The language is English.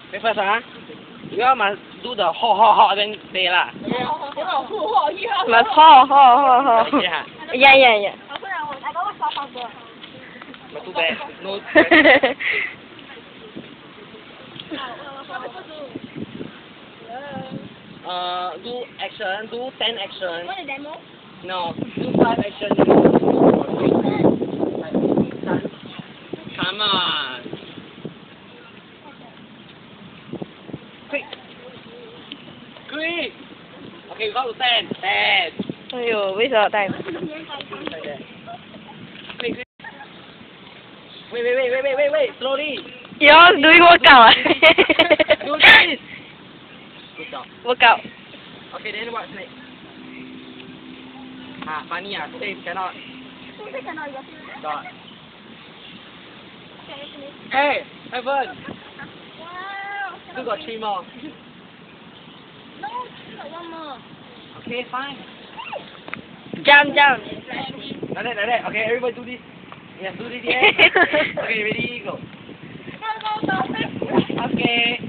Wait first, huh? You all must do the ho, then say lah. Must ho. Yeah. Yeah. But too bad. No. Do action. Do 10 action. Want a demo? No. Do 5 action. Come on. Quick. Okay, go to 10. 10. Aiyo, waste our time. Like that. Quick. Wait. Slowly. You all doing workout. Do this. Good job. Workout. Okay, then what's next? Funny today cannot. Got. Hey, Evan. Still got 3 more. No, one more. Okay, fine. Jump. Like that. Okay, everybody do this. Yes, do this, yeah. Okay, ready, go. Go. Okay.